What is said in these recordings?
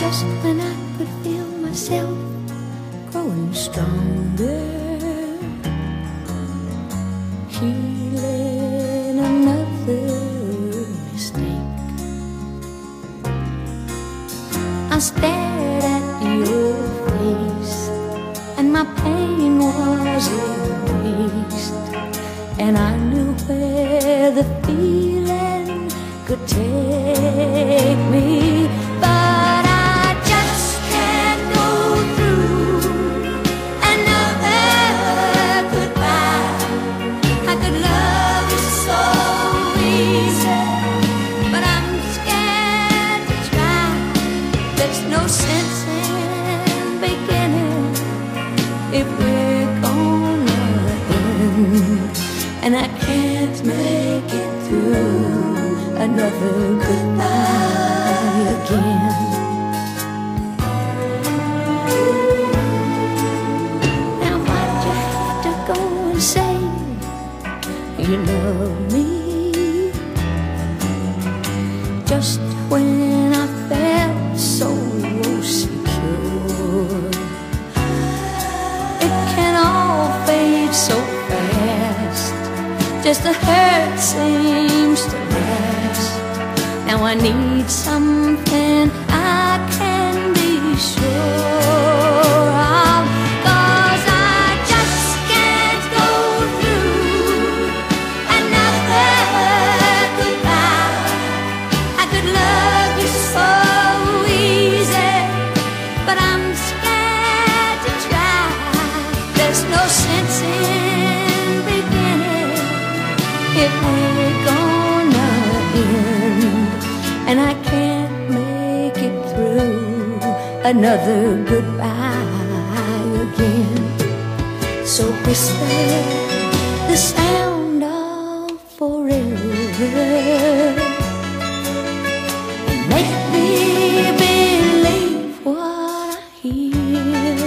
just when I could feel myself growing stronger, healing another mistake. I stared at your face and my pain was erased, and I knew where the feeling could take me. But I just can't go through another goodbye. I could love you so easy, but I'm scared to try. There's no sense in beginning if we're gonna end, and I can't make it through another goodbye again. Now why'd you have to go and say you love me just when I felt so secure? It can all fade so fast, just the hurt seems to last. Now I need something I can be sure of, 'cause I just can't go through another goodbye. I could love you so easy, but I'm scared to try. There's no sense in beginning if we're gonna end, and I can't make it through another goodbye again. So whisper the sound of forever and make me believe what I hear.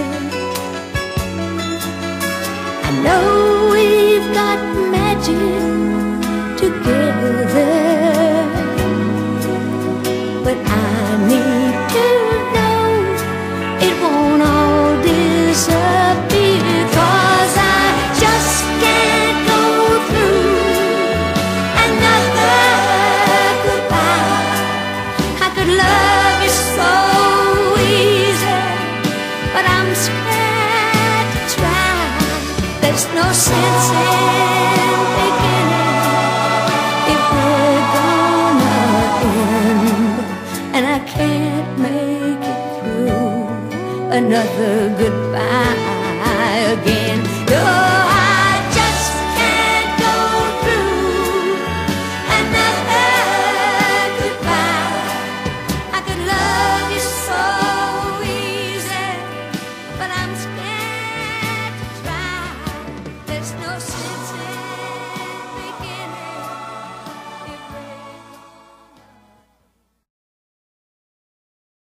I know we've got magic together, but I need to know it won't all disappear, 'cause I just can't go through another goodbye. I could love you so easy, but I'm scared to try. There's no sense in beginning if we're gonna end, and I can't make it through another goodbye again.